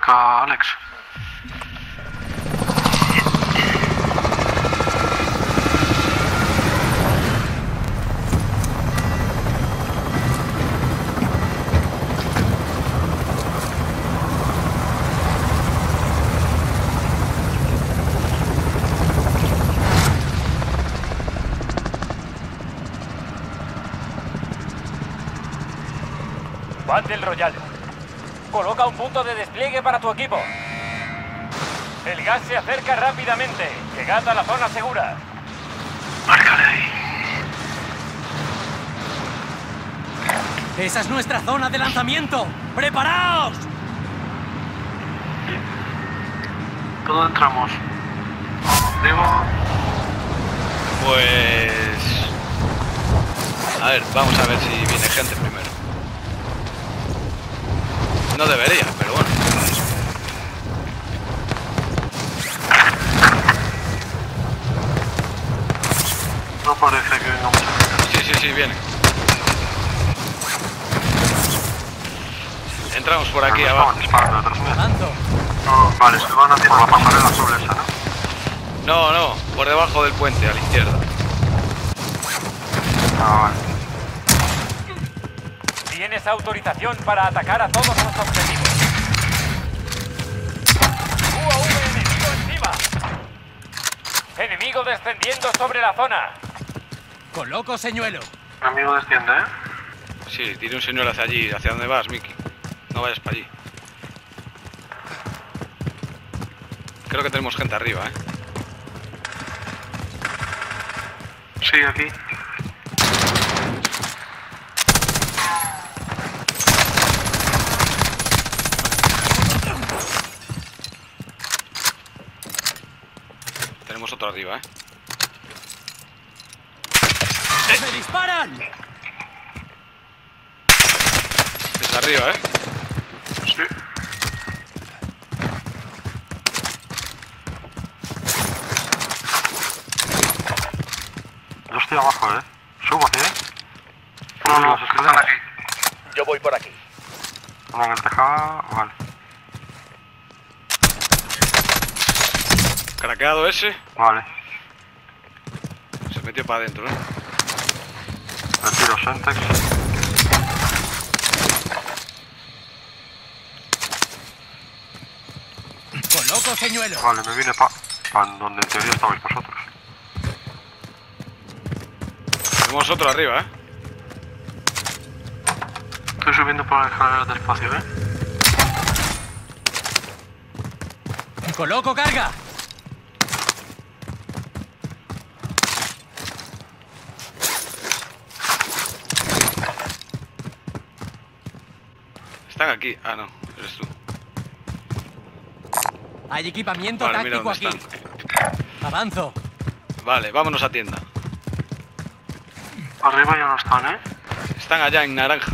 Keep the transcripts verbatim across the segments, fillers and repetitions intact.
busca Alex. Battle Royale. Coloca un punto de despliegue para tu equipo. El gas se acerca rápidamente. Llegad a la zona segura. Márcale ahí. ¡Esa es nuestra zona de lanzamiento! ¡Preparaos! ¿Dónde entramos? Digo... Pues... A ver, vamos a ver si viene gente primero. No debería, pero bueno. No parece que venga mucha gente. Sí, sí, sí, viene. Entramos por aquí Pero abajo. estaban disparando detrás mío. Avanzo. No, vale, se van haciendo la pasarela azul esa, ¿no? No, no, por debajo del puente, a la izquierda. Ah, vale. Tienes autorización para atacar a todos los objetivos. U A V enemigo encima. Enemigo descendiendo sobre la zona. Coloco señuelo. Mi amigo desciende, ¿eh? Sí, tire un señor hacia allí. ¿Hacia dónde vas, Mickey? No vayas para allí. Creo que tenemos gente arriba, ¿eh? Sí, aquí. Tenemos otro arriba, ¿eh? ¡Me disparan! Desde arriba, ¿eh? Sí. Yo estoy abajo, ¿eh? Subo aquí, ¿eh? No, no, Las escaleras. están aquí. Yo voy por aquí. Uno en el tejado, vale. Craqueado ese. Vale. Se metió para adentro, ¿eh? Retiro Sentex. Coloco señuelo. Vale, me vine para pa donde en teoría estabais vosotros. Tenemos otro arriba, ¿eh? Estoy subiendo por las escaleras del espacio, ¿eh? Coloco carga. Están aquí. Ah, no, eres tú. Hay equipamiento Vale, mira táctico dónde aquí. están. Avanzo. Vale, vámonos a tienda. Arriba ya no están, ¿eh? Están allá en naranja.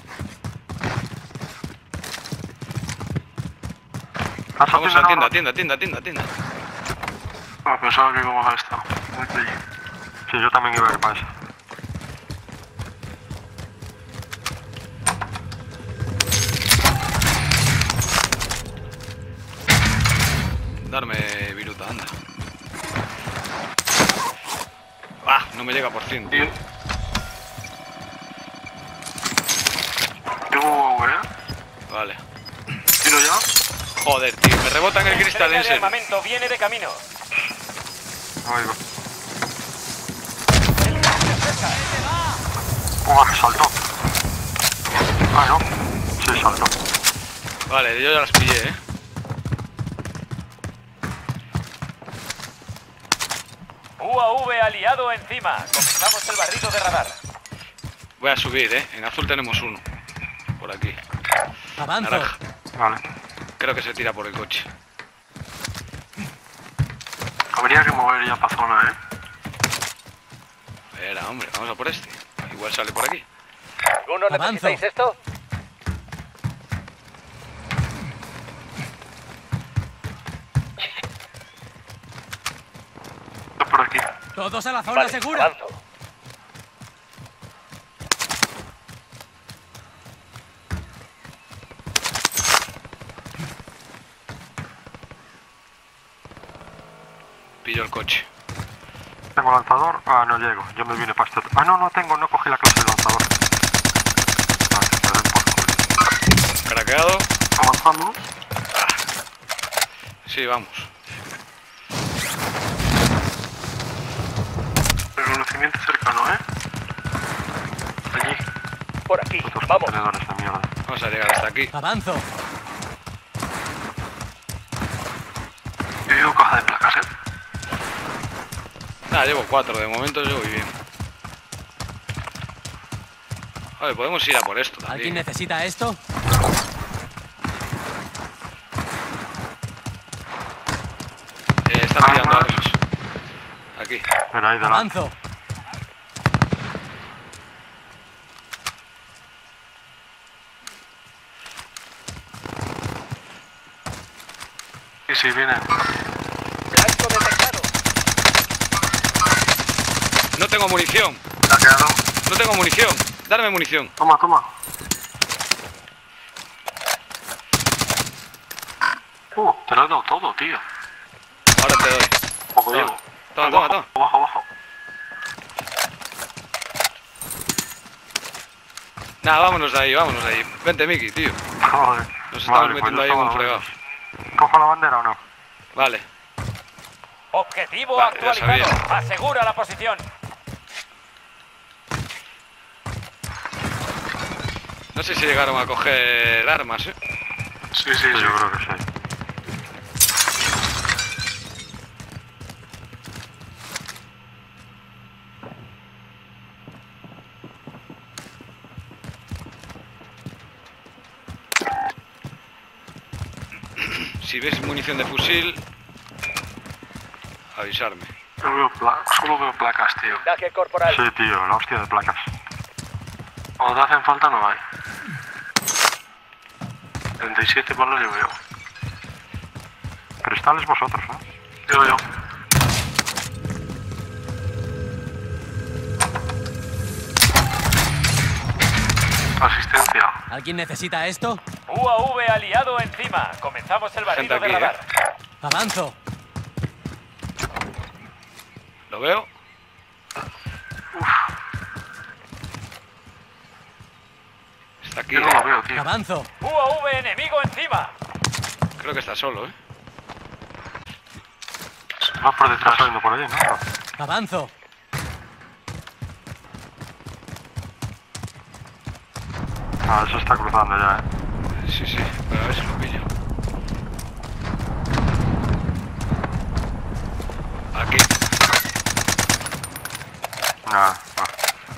¿Has Vamos a atendido tienda, ahora? tienda, tienda, tienda, tienda. Ah, pensaba que íbamos a esta. Muy allí. Sí, yo también iba a ir para esa. Darme viruta, anda. Ah, no me llega por cien, tío. Tengo U A V, ¿eh? Vale. ¿Tiro ya? Joder, tío, me rebotan el cristal Entrega en de serio. armamento viene de camino. Ahí va. ¡Uah, saltó! Ah, no. Sí, saltó. Vale, yo ya las pillé, eh. U A V aliado encima. Comenzamos el barrido de radar. Voy a subir, eh. En azul tenemos uno. Por aquí. Avanzo. Naranja. Vale. Creo que se tira por el coche. Habría que mover ya para zona, ¿eh? Espera, hombre, vamos a por este. Igual sale por aquí. ¿Alguno Avanzo. necesitáis esto? Estoy por aquí. Todos a la zona Vale, segura. avanzo. Pillo el coche. Tengo lanzador. Ah, no llego. Yo me vine para este. Ah, no, no tengo. No cogí la clase de lanzador. Ah, que se den por culo. Craqueado. Avanzando. Sí, vamos. Reconocimiento cercano, ¿eh? Allí. Por aquí, Otros vamos. contenedores de mierda. Vamos a llegar hasta aquí. Avanzo. Yo llevo caja de placas, ¿eh? Nada, llevo cuatro. De momento yo voy bien. Joder, podemos ir a por esto ¿Alguien también. necesita esto? Eh, están tirando armas. Aquí. Pero ahí delante. Avanzo. Sí, sí, viene. Blanco detectado. No tengo munición. ¿Te ha quedado? No tengo munición. Darme munición. Toma, toma. Uh, te lo he dado todo, tío. Ahora te doy. Poco Toma. llevo. Toma, toma, Abajo, toma. abajo, abajo. Nada, vámonos de ahí, vámonos de ahí. Vente, Miki, tío. Joder. Nos estamos Vale, pues metiendo yo ahí en un estaba- fregado. ¿Cojo la bandera o no? Vale. Objetivo Vale, ya actualizado. sabía. Asegura la posición. No sé si llegaron a coger armas, ¿eh? Sí, sí, sí. Yo creo que sí. Si ves munición de fusil, avisarme. Yo veo pla- solo veo placas, tío. Daje corporal. Sí, tío, la hostia de placas. Cuando te hacen falta no hay. treinta y siete palos yo veo. Cristales vosotros, ¿no? Yo, yo. Asistencia. ¿Alguien necesita esto? U A V aliado encima. Comenzamos el barrido Gente de aquí, radar. Avanzo. ¿Lo veo? Está aquí, Yo no lo ¿eh? veo, tío. Avanzo. U A V enemigo encima. Creo que está solo, ¿eh? Va por detrás saliendo por allí, ¿no? Avanzo. Ah, eso está cruzando ya, eh. Sí, sí, pero a ver si lo pillo. Aquí. Nada, va.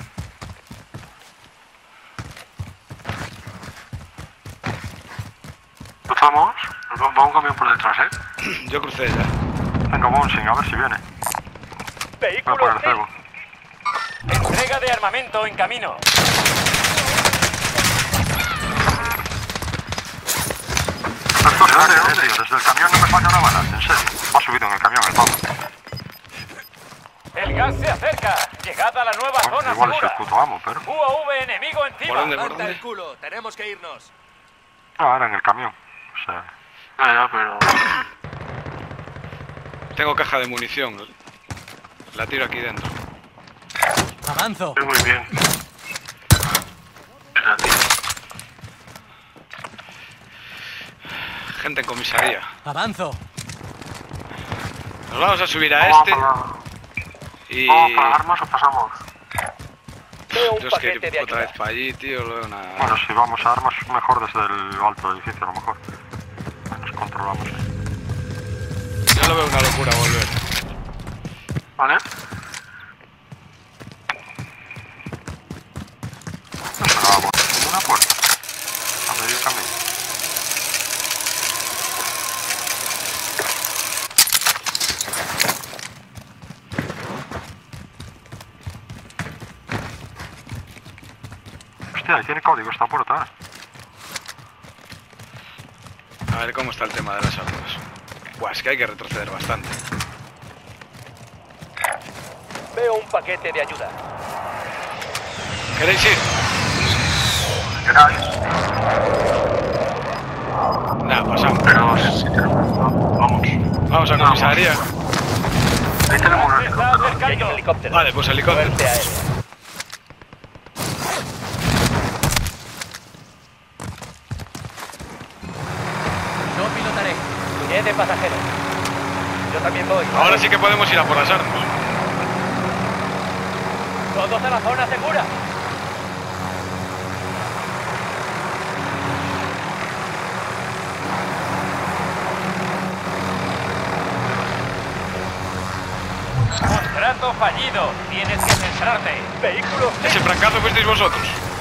¿Cruzamos? Va un camión por detrás, ¿eh? Yo crucé ya. Tengo bouncing, a ver si viene. Voy a Vehículo poner el hostil. cebo. Entrega de armamento en camino. Esto es serio, eh, tío. Desde el camión no me falla una bala, en serio. Va subido en el camión, el pavo. El gas se acerca. Llegada a la nueva Bueno, zona igual es el segura. puto amo, pero... U A V enemigo encima. ¿Por dónde, por Levanta dónde? el culo, tenemos que irnos. Ah, era en el camión. O sea... Ah, ya, pero... Tengo caja de munición. La tiro aquí dentro. Avanzo. Muy bien. Gente en comisaría. Avanzo. Nos vamos a subir a ¿Vamos este para, y... ¿Vamos para armas o pasamos? Veo un Yo es que paquete de otra ayuda. vez para allí, tío, lo veo nada. Bueno, si vamos a armas, mejor desde el alto edificio, a lo mejor. Nos controlamos ahí. Yo lo veo una locura volver. ¿Vale? No sonaba bueno. En una puerta. A medio camino. Hostia, ahí tiene código esta puerta, ¿eh? A ver cómo está el tema de las armas. Buah, es que hay que retroceder bastante. Veo un paquete de ayuda. ¿Queréis ir? Queráis. Nada, pasamos. Pero si tenemos... no, vamos. Vamos a comisaría. hay un helicóptero. Vale, pues helicóptero. Suerte aérea. Yo pilotaré. Bien de pasajeros. Yo también voy. Ahora sí que podemos ir a por las armas. Todos a la zona segura. Contrato fallido. Tienes que centrarte. Vehículo. Ese francazo fuisteis vosotros.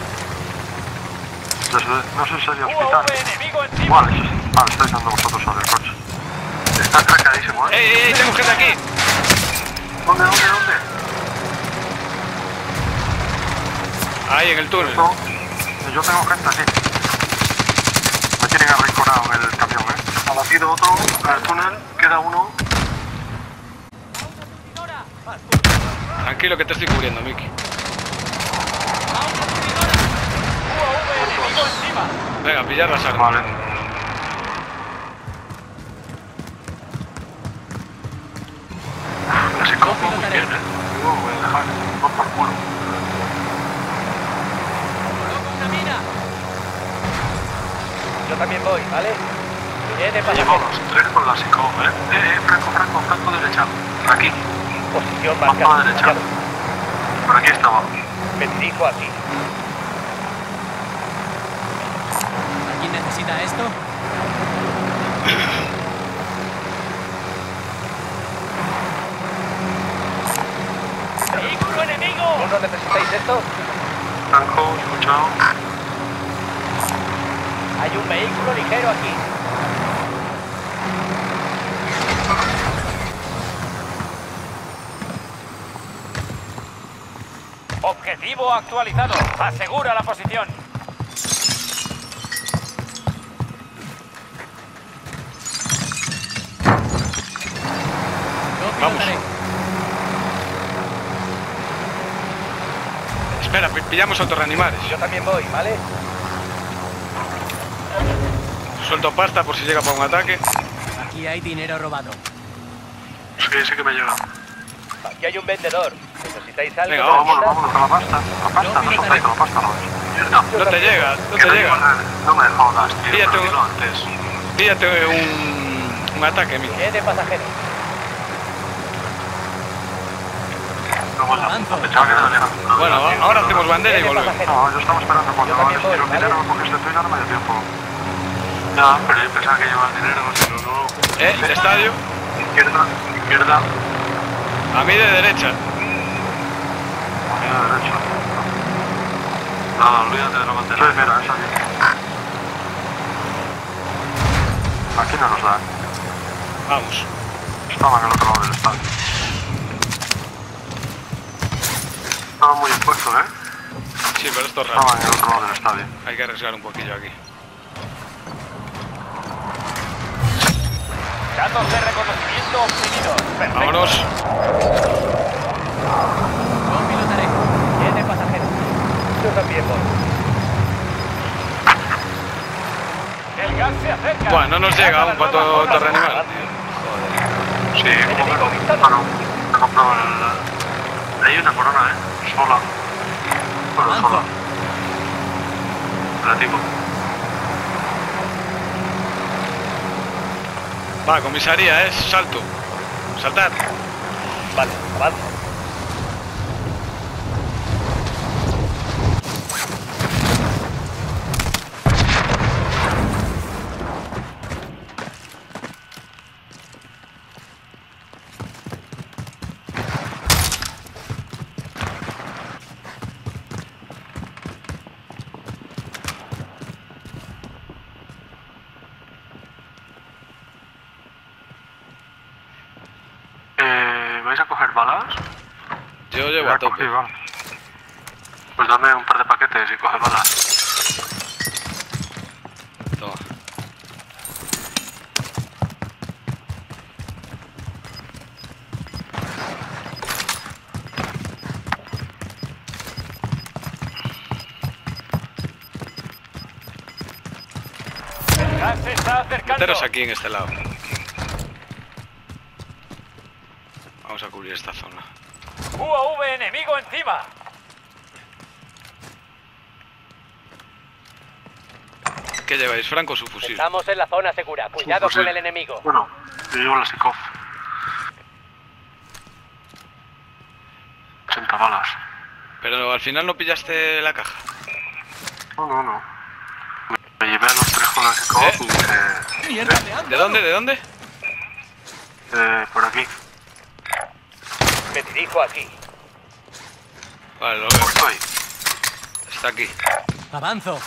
Desde, no sé si sería U A hospital. V enemigo encima. Vale, sí, vale, estáis dando vosotros sobre el coche. Está trancadísimo, ¿eh? ¡Ey, ey, ey! Tengo gente aquí. ¿Dónde, dónde, dónde? Ahí, en el túnel. No, yo tengo gente aquí. Me tienen arrinconado en el camión, ¿eh? Ha batido otro en el túnel, queda uno. Tranquilo que te estoy cubriendo, Miki. U A V enemigo encima. Venga, pillar las armas. Vale. Así como muy bien, ¿eh? Digo, voy a dejar, no por culo. Coloco una mina. Yo también voy, ¿vale? Bien de pasajeros. Llevamos tres con la SICOM, ¿eh? Eh, eh, franco, franco, franco derecha. Aquí, Posición más para la marcada. derecha. Por aquí estaba. Me dirijo aquí. ¿Alguien necesita esto? ¡Vehículo enemigo! ¿No necesitáis esto? Franco, escuchado. Hay un vehículo ligero aquí. Objetivo actualizado. Asegura la posición. Yo Vamos. pilotaré. Espera, pi- pillamos autorreanimares. Yo también voy, ¿vale? Suelto pasta por si llega para un ataque. Aquí hay dinero robado. Sí, sí que me llega. Aquí hay un vendedor. ¿Necesitáis algo? Venga, de la Vámonos, tienda? vámonos con la pasta. La pasta, no soltáis con la pasta, no es. No, No te llega, no que te no llega. iba a- No me jodas, tío. Píllate pero un- dilo antes. Píllate un, un ataque, Miki. Bien de pasajeros. No, bueno, Avanzo. pensaba que era llegando. Bueno, a- ahora hacemos bandera y Bien de volvemos. pasajeros. No, yo estaba esperando cuando Yo también les tiro el voy, dinero ¿vale? porque este tuyo no me dio tiempo. Ya, pero yo pensaba que llevaba el dinero, si no, no. Eh, estadio. Izquierda, izquierda, A mí de derecha. mira derecha. Nada, olvídate de la bandera. Sí, mira, esa aquí. Aquí no nos da. Vamos. Estaban al otro lado del estadio. Estaban muy expuestos, ¿eh? Sí, pero esto es raro. Estaban en el otro lado del estadio. Hay que arriesgar un poquillo aquí. Datos de reconocimiento obtenidos. Perfecto. Vámonos. Yo pilotaré. Bien de pasajeros. Yo también voy. El gas se acerca. Bueno, no nos llega Llega la un pato nueva zona terreanimal. segura. Sí, como que Enemigo no. visto. Ah, no. He comprado el... Hay una corona, ¿eh? Sola. Bueno, Avanzo. sola. Relativo. Va, comisaría, es salto. Saltar. Vale, avanzo. Eh, ¿vais a coger balas? Yo llevo Ya a tope. cogí balas. Pues dame un par de paquetes y coge balas. Toma. El gas se está acercando. Meteros aquí en este lado. Vamos a cubrir esta zona. U A V enemigo encima. ¿Qué lleváis, Franco, o su fusil? Estamos en la zona segura. Cuidado fusil. con el enemigo. Bueno, yo llevo la Sikov. ochenta balas. Pero al final no pillaste la caja. No, no, no. Me llevé a los tres con la Sikov ¿Eh? y dije... ¡Mierda, me han ¿De dónde? ¿De dónde? Eh, por aquí. Me dirijo aquí. Vale, lo veo. Estoy. Está aquí. Avanzo.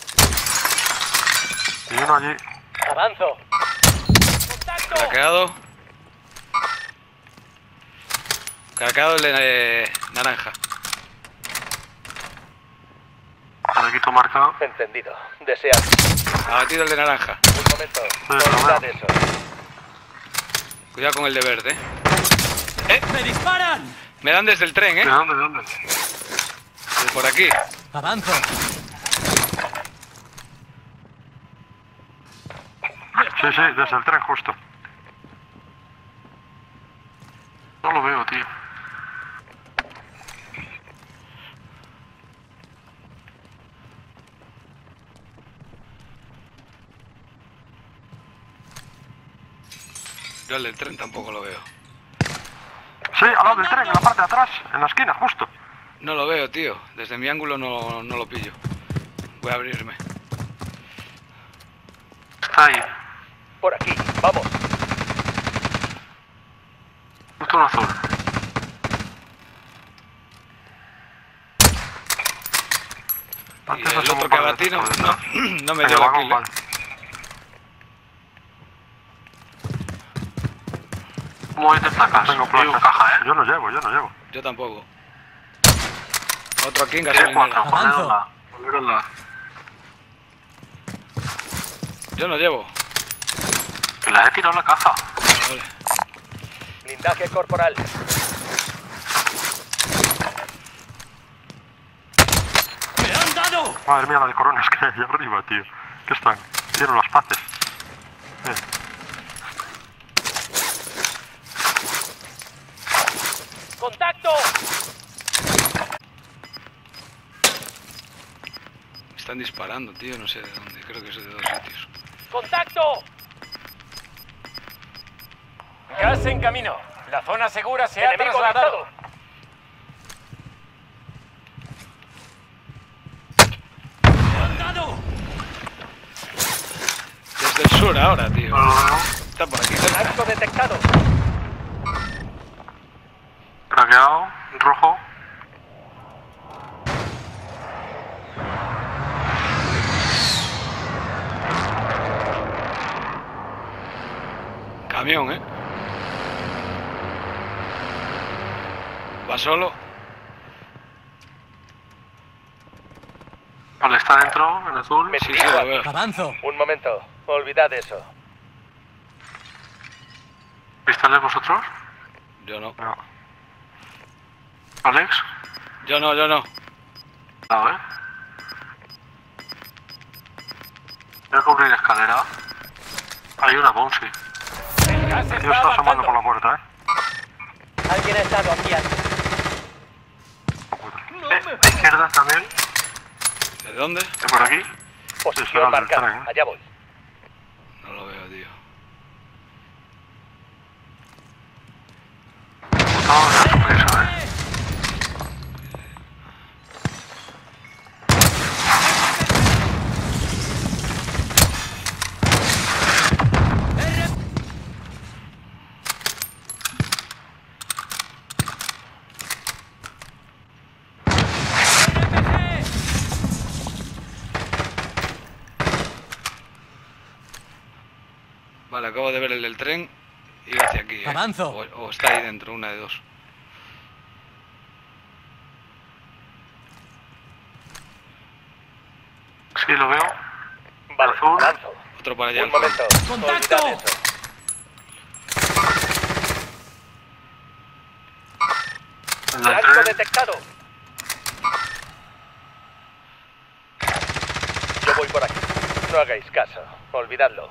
Y uno allí. Avanzo. ¡Contacto! Craqueado. Craqueado el de eh, naranja. Alequito marcado. Entendido. Deseado. Abatido el de naranja. Un momento. lo Olvidad veo. eso. Cuidado con el de verde. ¡Me disparan! Me dan desde el tren, ¿De ¿eh? dónde, de dónde? De por aquí. Avanzo. Sí, sí, desde el tren justo. No lo veo, tío. Yo el del tren tampoco lo veo. Sí, al lado del tren, en la parte de atrás, en la esquina, justo. No lo veo, tío. Desde mi ángulo no, no lo pillo. Voy a abrirme. Está ahí, Por aquí. Vamos. justo en azul. Y Antes el asomó otro un que par de abatí no, veces por no, detrás. no me En dio el la vagón, kill, ¿eh? vale. ¿Cómo vais de placas? Tengo placas. Caja, ¿eh? Yo no llevo, yo no llevo. Yo tampoco. Otro aquí en Tiene cuatro, gasolinera. Avanzo. ponerosla. Ponerosla. Yo no llevo. Que la he tirado en la caja. Vale. Blindaje corporal. ¡Me han dado! Madre mía, la de coronas que hay ahí arriba, tío. ¿Qué están? Hicieron las paces. Bien. ¡Contacto! Me están disparando, tío. No sé de dónde. Creo que es de dos sitios. ¡Contacto! Gas en camino. La zona segura se ha Enemigo trasladado. ¡Me han dado! Desde el sur ahora, tío. No lo veo. Está por aquí cerca. Blanco detectado. Craqueado, rojo. Camión, ¿eh? Va solo. Vale, está dentro, en azul. Me Sí, sí, dirijo lo aquí. veo. Avanzo. Un momento. Olvidad eso. ¿Pistales vosotros? Yo no. No. ¿Alex? Yo no, yo no. A ver. Voy a cubrir escalera. Hay una Bonsi. El gas Tío está está asomando avanzando. por la puerta, eh. Alguien ha estado aquí antes. Eh, a izquierda también. ¿De dónde? ¿De por aquí? Posición será del marcada. tren, ¿eh? Allá voy. No lo veo, tío. No, no, sorpresa, eh. Vale, acabo de ver el del tren. Iba hacia aquí, ¿eh? Avanzo. O, o está ahí dentro, una de dos. Sí, lo veo. Vale, Azul. avanzo. Otro para allá. Un al fondo. momento. ¡Contacto! Olvidad eso. El del Blanco tren. detectado. Yo voy por aquí. No hagáis caso. Olvidadlo.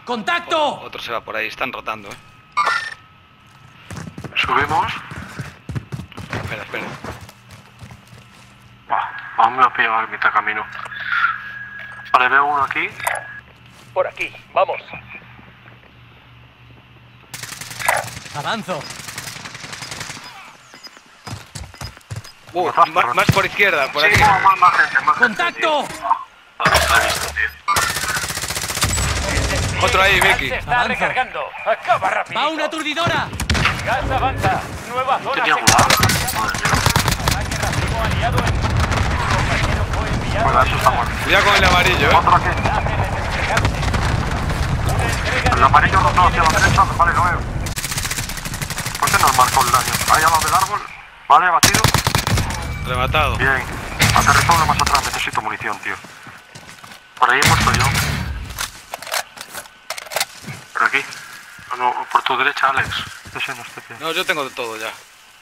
¡Contacto! Otro se va por ahí, están rotando, eh. Subimos. Espera, espera. Bah, aún me lo pillo a mitad camino. Vale, veo uno aquí. Por aquí, vamos. Avanzo. Uh, Atrás, más, atrás. más por izquierda, por Sí, aquí. no, más, más gente, más gente, ¡Contacto! tío. Ah, no está visto, tío. Otro ahí, El gas Vicky. se está Avanza. recargando. Acaba rápido. ¡Va una aturdidora! El gas avanza. Nueva zona Tenía segura. guardado. Madre mía. Ataque racimo aliado en... Tu compañero fue enviado. Bueno, eso está muerto. Cuidado con el amarillo, eh. Otro aquí. Mensaje de desplegarse. Una entrega El de amarillo equipo rotado hacia la tiene derecha. Vale, lo veo. ¿Por qué nos marcó el daño? Ahí al lado del árbol. Vale, abatido. Rematado. Bien. Aterrizó uno más atrás. Necesito munición, tío. Por ahí he puesto yo. Por aquí. Ah, no, por tu derecha, Alex. Ese no esté bien. No, yo tengo de todo ya.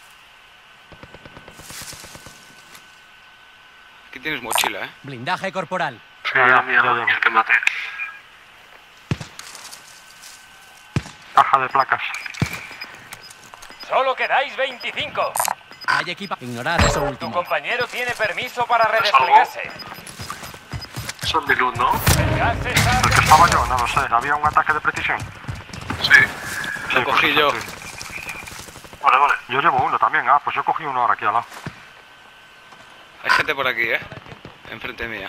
Aquí tienes mochila, eh. Blindaje corporal. Sí, ya, ya, ya, el que mate. Caja de placas. Solo quedáis veinticinco. Hay equipa. Ignorad eso Tu último. compañero tiene permiso para redesplegarse. Son de luz, ¿no? El gas se está El que estaba yo, no lo sé. ¿Había un ataque de precisión? Sí. Lo cogí yo. Vale, vale. Yo llevo uno también. Ah, pues yo cogí uno ahora aquí al lado. Hay gente por aquí, eh. Enfrente mía.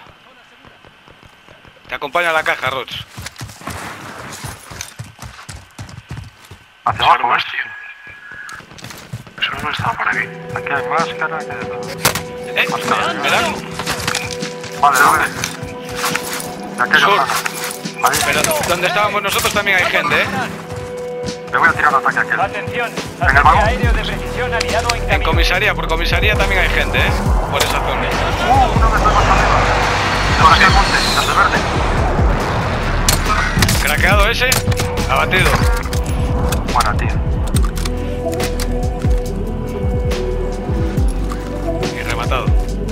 Te acompaña a la caja, Roch. Hacia abajo, ¿eh? Eso no estaba por aquí. Aquí hay máscara. Que... Eh, Máscara. verán. Vale, vale. De aquella Sur. zona. Ahí. Pero donde estábamos nosotros también hay gente, eh. Le voy a tirar ataque a aquel. Atención, el ataque vagón. aéreo de precisión aliado en En camino. comisaría, por comisaría también hay gente, eh. Por esa zona. Uh, uno me está más arriba. Por aquí al monte, desde verde. Craqueado ese. Abatido. Buena, tío. Y rematado.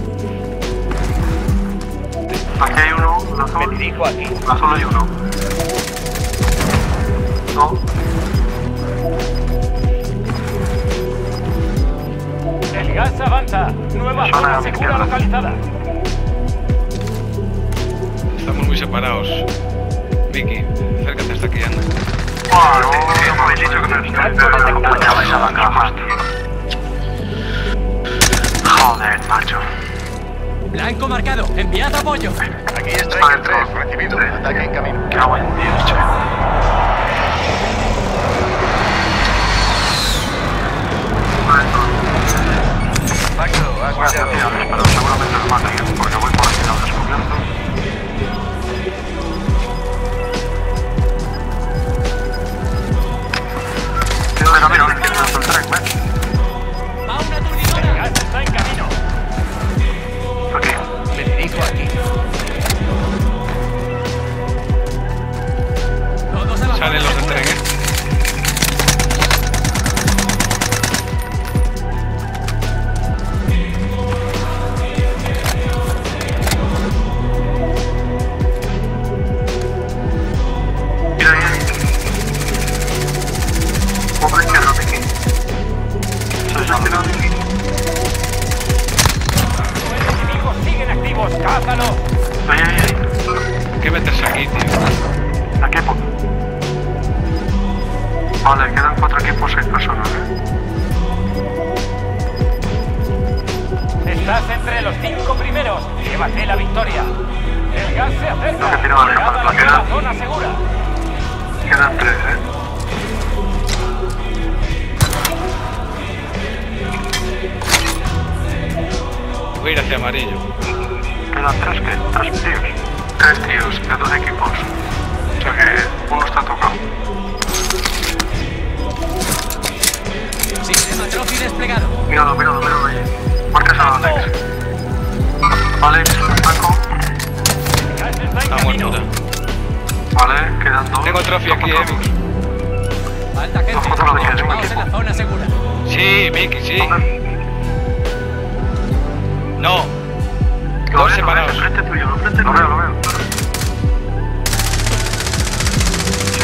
Aquí hay uno, un Me azul. dirijo aquí. Un azul hay uno. No. El gas avanza. Nueva Zona zona a mi segura izquierda. localizada. Estamos muy separados. Vicky, acércate hasta aquí, anda. Ah, no, no me habéis dicho que me apoyabais a la caja, tío. Joder, macho. Blanco marcado. Enviad apoyo. Aquí Striker tres, recibido. Ataque en camino. Qué buen Dios, che. Maxo, has Voy a fallado. hacer pero seguramente me maten, ¿eh? Porque voy por aquí al descubierto. Tiro de camino, a la izquierda del tren, ¿ves? Va una El aturdidora. gas está en camino. Aquí. Me dirijo aquí. Todos a la Salen zona los del segura. tren, eh. Mira ahí, ahí. Pobre izquierda, Vicky. Soy yo, mira, Vicky. Los enemigos siguen activos. ¡Cázalo! Ahí, ahí, ahí. ¿Qué metes aquí, tío? Equipo. Vale, quedan cuatro equipos, seis personas, ¿eh? Estás entre los cinco primeros. Llévate la victoria. El gas se acerca. Tengo que tirar la capa de Llegad a la plaquera. nueva zona segura. Quedan tres, ¿eh? Voy a ir hacia amarillo. Quedan tres, ¿qué? Tres tíos. Tres tíos, de dos equipos. O sea que uno está tocado. Sistema trophy desplegado. Míralo, míralo, míralo ahí. Marcas a Alex. Alex, Paco. El gas está en Está camino. muerto ya. Vale, quedan dos. Tengo trofeo aquí, eh, Toco, Vicky. Falta gente. Ojo, otra vez, un Vamos en equipo. la zona segura. Sí, Vicky, sí. toco. No. Lo Dos ves, lo ves, separados. enfrente tuyo, enfrente tuyo. Lo veo, lo veo. Sí,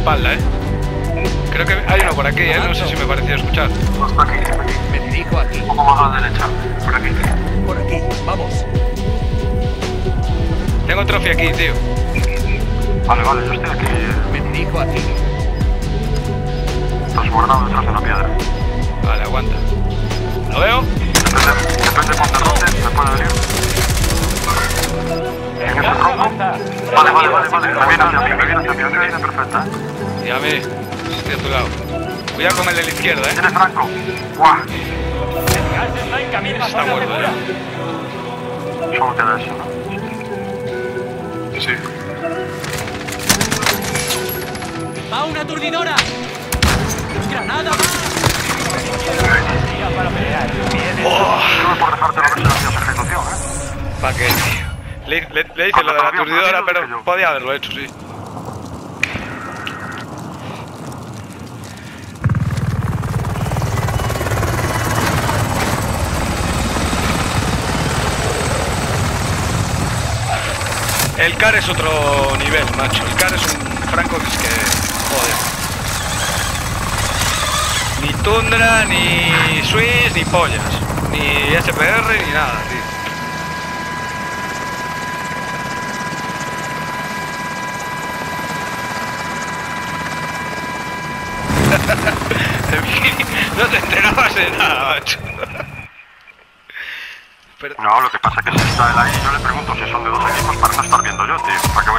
espalda, ¿eh? Creo que hay uno por aquí, ¿eh? No sé si me pareció escuchar. Hasta aquí, hasta aquí. Me dirijo aquí. Un poco más a la derecha. Por aquí. Por aquí. Vamos. Tengo trofeo aquí, tío. Vale, vale, yo estoy aquí. Me dirijo aquí. Estás guardado detrás de una piedra. Vale, aguanta. ¿Lo veo? Depende, depende de dónde me puede venir. El ¿En ese gas tronco? avanza. Vale, vale, vale, vale. Me viene hacia mí, me viene hacia mí. Me viene perfecta. Ya me. Estoy a tu lado. Cuidado con el de la izquierda, ¿eh? ¿Tienes Franco? ¡Guau! El gas está en camino a Está zona muerto, segura. Solo queda eso, ¿no? Sí. ¡Va una aturdidora! ¡Granada más! Día para pelear. Viene. No por dejarte lo que se hacía esa ejecución, ¿eh? ¿Para qué, tío? Le, le, le hice lo de la aturdidora, pero podía haberlo hecho, sí. El C A R es otro nivel, macho. El C A R es un franco que es que... joder. Ni Tundra, ni Swiss, ni pollas. Ni S P R, ni nada, tío. No te enterabas de nada, macho. Pero... No, lo que pasa es que si está él ahí, yo le pregunto si son de dos equipos para no estar viendo yo, tío. ¿Para qué voy